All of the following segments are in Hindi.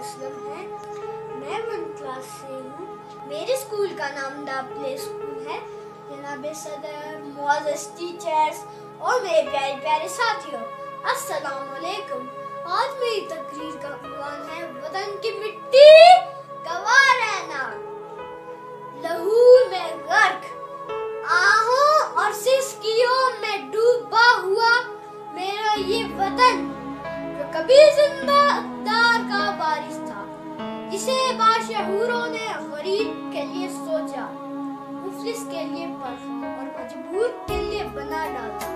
असलम है। मैं 1 क्लास से हूँ। मेरे स्कूल का नाम द प्ले स्कूल है। जनाब सदर, मुअज़्ज़ज़ टीचर्स और मेरे प्यारे प्यारे साथियों, अस्सलाम वालेकुम। आज मेरी तकरीर का उन्वान है वतन की मिट्टी गवाह रहना। लहू में गर्क, आहों और सिसकियों में डूबा हुआ मेरा ये वतन, जो कभी जिम्मेदार का वारिस था, जिसे बाशऊरों ने गरीब के लिए सोचा, मुफलिस के लिए पढ़ा और मजबूर के लिए बना डाला।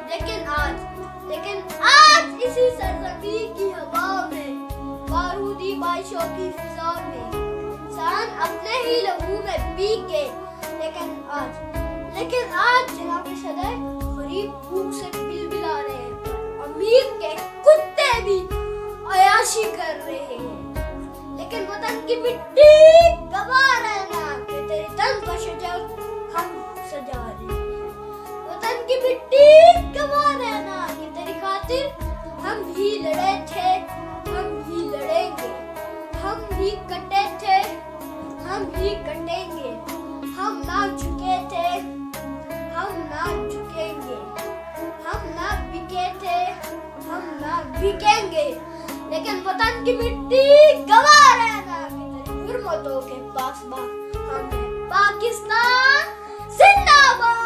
लेकिन आज इसी सरजमीन की हवा में, बारूदी बारिशों की फिजा में इंसान अपने ही लहू में भीग गए। लेकिन आज जनाब सदर गरीब भूख से बिलबिला रहे हैं, अमीर के कुत्ते भी अयाशी कर रहे हैं। लेकिन वतन की मिट्टी गवाह रहना कि तेरे तन का शजर हम सजा रहे हैं। वतन की मिट्टी गवाह रहना कि तेरी खातिर हम भी लड़े थे, हम भी लड़ेंगे, हम भी कटे थे, हम भी कटेंगे, हम ना झुके थे, हम ना झुकेंगे, हम ना बिके थे, हम ना बिकेंगे। लेकिन वतन की मिट्टी गवाह रहना कि तेरी हुर्मतों के पास हमें पाकिस्तान जिंदाबाद।